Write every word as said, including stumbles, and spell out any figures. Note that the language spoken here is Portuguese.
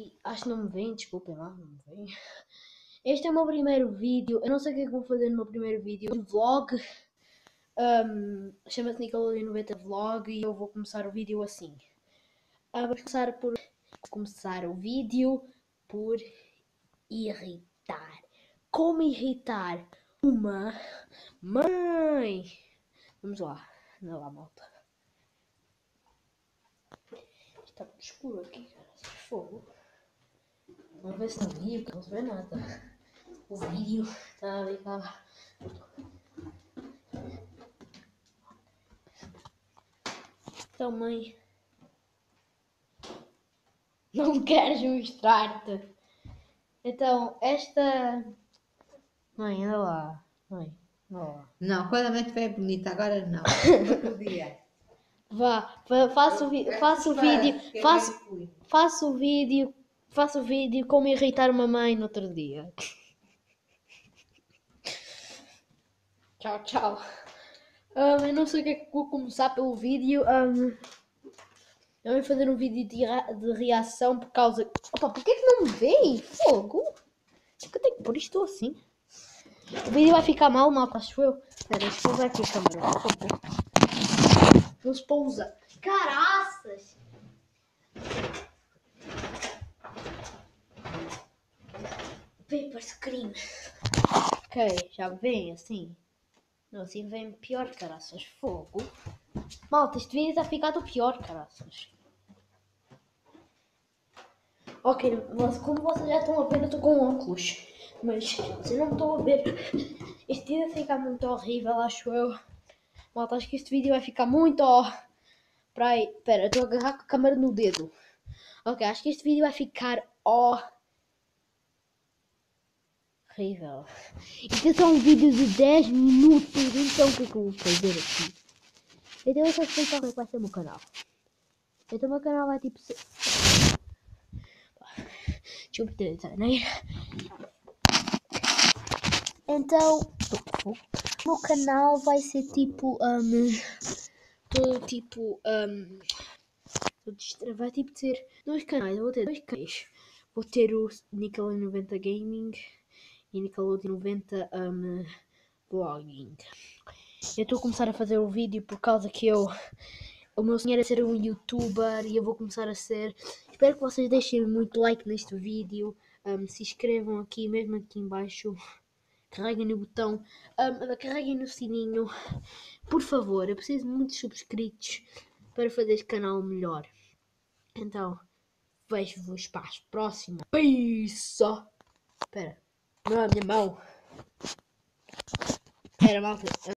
E acho que não me vem, desculpem lá, não me vem. Este é o meu primeiro vídeo. Eu não sei o que é que vou fazer no meu primeiro vídeo. Um vlog. Um, Chama-se Nickelodeon noventa Vlog e eu vou começar o vídeo assim. Uh, vou começar por começar o vídeo por irritar. Como irritar uma mãe? Vamos lá. Anda lá, malta. Está muito escuro aqui, cara. Fogo. Vamos ver se está vídeo, não se vê nada. O vídeo está ali, cá. Então, mãe, não queres mostrar-te? Então, esta... Mãe, anda lá. Mãe, anda lá. Não, quando a mãe estiver bonita, agora não. Outro dia. Vá, fa- faço, o vi faço o vídeo, faço, faço o vídeo, faço o vídeo como irritar uma mãe no outro dia. Tchau, tchau. Um, eu não sei o que é que vou começar pelo vídeo. Um, eu vou fazer um vídeo de, de reação por causa... Opa, porquê que não me vê? Fogo! Acho que eu tenho que pôr isto assim. O vídeo vai ficar mal, mal, acho eu. Espera, deixa eu pousar aqui a câmera. Vamos pousar. Caraças! Paper screen. Ok, já vem assim. Não, assim vem pior, caraças. Fogo. Malta, este vídeo está ficado pior, caraças. Ok, como vocês já estão a ver, eu estou com óculos. Mas vocês não estão a ver. Este vídeo vai ficar muito horrível, acho eu. Malta, acho que este vídeo vai ficar muito... Espera aí, espera, eu estou a agarrar com a câmera no dedo. Ok, acho que este vídeo vai ficar horrível. Isto é só um vídeo de dez minutos, então o que é que eu vou fazer aqui? Então eu só explicar como é que vai ser o meu canal. Então o meu canal vai tipo ser... Deixa eu meter a né? Então o meu canal vai ser tipo um, todo tipo um, vai tipo ter dois canais. Eu vou ter dois canais. Vou ter o Nickelodeon noventa Gaming e Nickelodeon noventa um, Vlogging. Eu estou a começar a fazer o vídeo por causa que eu... O meu sonho era ser um youtuber e eu vou começar a ser. Espero que vocês deixem muito like neste vídeo. Um, se inscrevam aqui, mesmo aqui em baixo. Carreguem no botão. Um, carreguem no sininho. Por favor, eu preciso de muitos subscritos para fazer este canal melhor. Então, vejo-vos para a próxima. Peace! Espera, não é a minha mão. Espera, malta.